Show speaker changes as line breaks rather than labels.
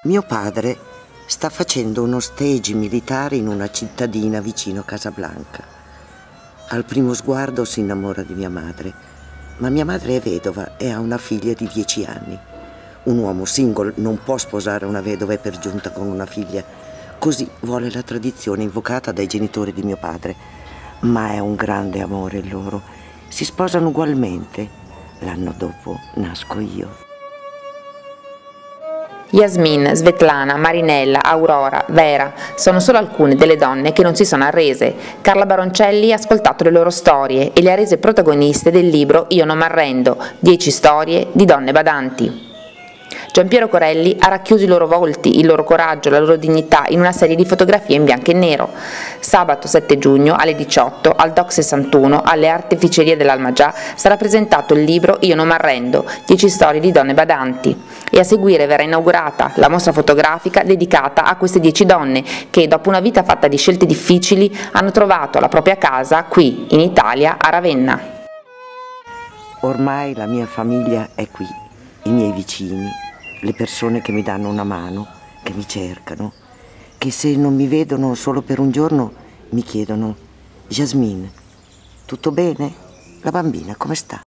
Mio padre sta facendo uno stage militare in una cittadina vicino Casablanca. Al primo sguardo si innamora di mia madre, ma mia madre è vedova e ha una figlia di 10 anni. Un uomo single non può sposare una vedova e per giunta con una figlia. Così vuole la tradizione invocata dai genitori di mio padre. Ma è un grande amore il loro. Si sposano ugualmente. L'anno dopo nasco io.
Yasmin, Svetlana, Marinella, Aurora, Vera sono solo alcune delle donne che non si sono arrese. Carla Baroncelli ha ascoltato le loro storie e le ha rese protagoniste del libro Io non m'arrendo, 10 storie di donne badanti. Giampiero Corelli ha racchiuso i loro volti, il loro coraggio, la loro dignità in una serie di fotografie in bianco e nero. Sabato 7 giugno alle 18 al DOC 61 alle Artificerie dell'Almagià sarà presentato il libro Io non m'arrendo, 10 storie di donne badanti e a seguire verrà inaugurata la mostra fotografica dedicata a queste 10 donne che dopo una vita fatta di scelte difficili hanno trovato la propria casa qui in Italia a Ravenna.
Ormai la mia famiglia è qui, i miei vicini, le persone che mi danno una mano, che mi cercano, che se non mi vedono solo per un giorno mi chiedono: Yasmin, tutto bene? La bambina come sta?